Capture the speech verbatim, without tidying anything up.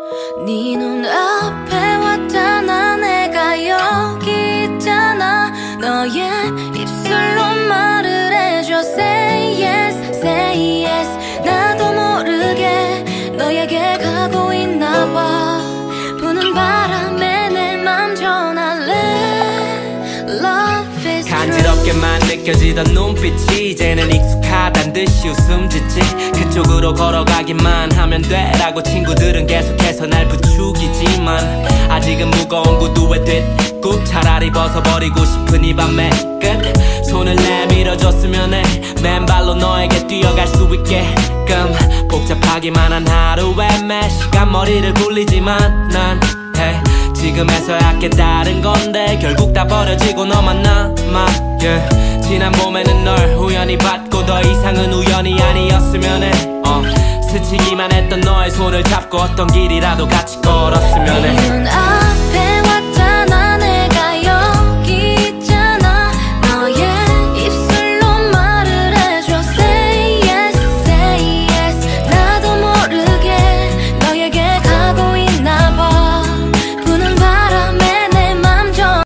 네 눈앞에 왔잖아. 내가 여기 있잖아. 너의 입술로 말을 해줘. Say yes, say yes. 나도 모르게 너에게 가고 있나봐. 부는 바람에 내 맘 전할래. Love is true. 간지럽게만 느껴지던 눈빛이 이제는 익숙하단 듯이 웃음 짓지. 그쪽으로 걸어가기만 하면 돼라고 친구들은 계속해서 날 부추기지만 아직은 무거운 구두에 뒷굽 차라리 벗어버리고 싶은 이 밤의 끝. 손을 내밀어줬으면 해. 맨발로 너에게 뛰어갈 수 있게끔. 복잡하기만 한 하루에 매 시간 머리를 굴리지만 난 hey, 지금에서야 깨달은 건데 결국 다 버려지고 너만 남아. yeah. 지난 봄에는 널 우연히 봤고 더 이상은 우연이 아니었으면 해. 어. 스치기만 했던 너의 손을 잡고 어떤 길이라도 같이 걸었으면 해. 네 눈앞에